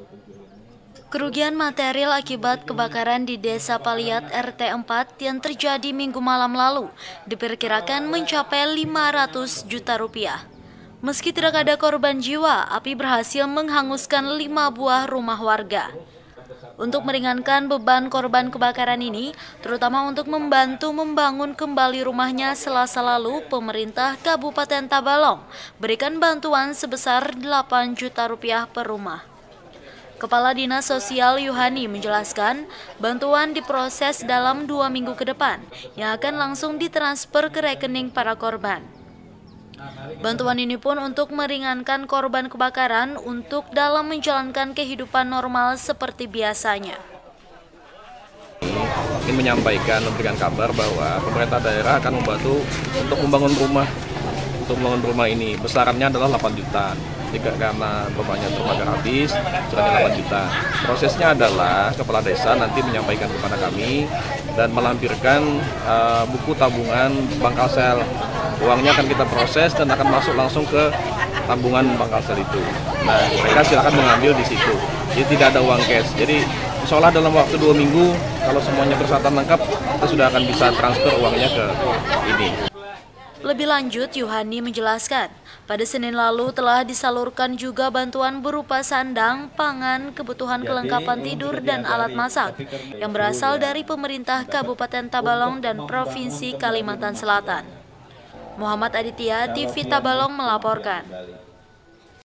Kerugian material akibat kebakaran di Desa Paliat RT 4 yang terjadi Minggu malam lalu diperkirakan mencapai 500 juta rupiah. Meski tidak ada korban jiwa, api berhasil menghanguskan 5 buah rumah warga. Untuk meringankan beban korban kebakaran ini, terutama untuk membantu membangun kembali rumahnya Selasa lalu, pemerintah Kabupaten Tabalong berikan bantuan sebesar 8 juta rupiah per rumah. Kepala Dinas Sosial Yuhani menjelaskan, bantuan diproses dalam 2 minggu ke depan, yang akan langsung ditransfer ke rekening para korban. Bantuan ini pun untuk meringankan korban kebakaran untuk dalam menjalankan kehidupan normal seperti biasanya. Ingin menyampaikan, memberikan kabar bahwa pemerintah daerah akan membantu untuk membangun rumah. Untuk membangun rumah ini besarannya adalah 8 juta. Jika karena rumahnya terbakar habis, sudah 8 juta. Prosesnya adalah kepala desa nanti menyampaikan kepada kami dan melampirkan buku tabungan bank Kalsel. Uangnya akan kita proses dan akan masuk langsung ke tabungan bank Kalsel itu. Nah, mereka silakan mengambil di situ. Jadi tidak ada uang cash. Jadi insya Allah dalam waktu 2 minggu, kalau semuanya bersatan lengkap, kita sudah akan bisa transfer uangnya ke ini. Lebih lanjut, Yuhani menjelaskan, pada Senin lalu telah disalurkan juga bantuan berupa sandang, pangan, kebutuhan kelengkapan tidur, dan alat masak yang berasal dari pemerintah Kabupaten Tabalong dan Provinsi Kalimantan Selatan. Muhammad Aditya, TV Tabalong melaporkan.